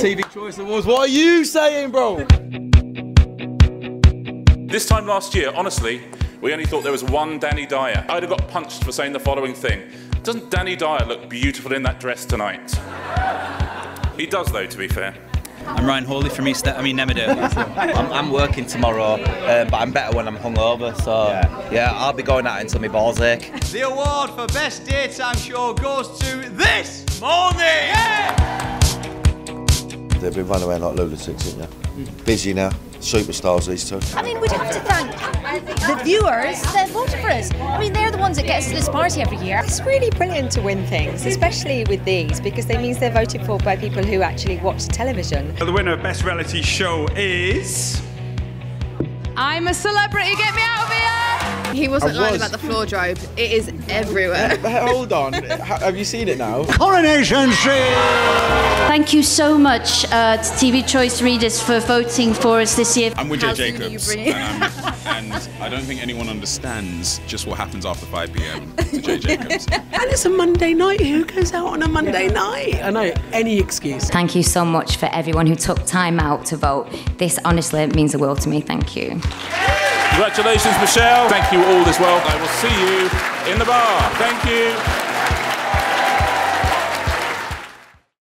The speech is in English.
TV Choice Awards. What are you saying, bro? This time last year, honestly, we only thought there was one Danny Dyer. I'd have got punched for saying the following thing. Doesn't Danny Dyer look beautiful in that dress tonight? He does, though, to be fair. I'm Ryan Hawley from Emmerdale. I'm working tomorrow, but I'm better when I'm hungover, so yeah, I'll be going out until my balls ache. The award for Best Daytime Show goes to This Morning! Yeah! They've been running around like lunatics, haven't they? Busy now. Superstars, these two. I mean, we'd have to thank the viewers that voted for us. I mean, they're the ones that get us to this party every year. It's really brilliant to win things, especially with these, because it means they're voted for by people who actually watch television. The winner of Best Reality Show is... I'm a celebrity, get me out of here! He wasn't lying about the wardrobe. It is everywhere. Hold on, have you seen it now? Coronation Street! Thank you so much to TV Choice readers for voting for us this year. I'm with Jay Jacobs, and I don't think anyone understands just what happens after 5 p.m. to Jay Jacobs. And it's a Monday night. Who goes out on a Monday night? I know, any excuse. Thank you so much for everyone who took time out to vote. This honestly means the world to me. Thank you. Congratulations, Michelle. Thank you all as well. I will see you in the bar. Thank you.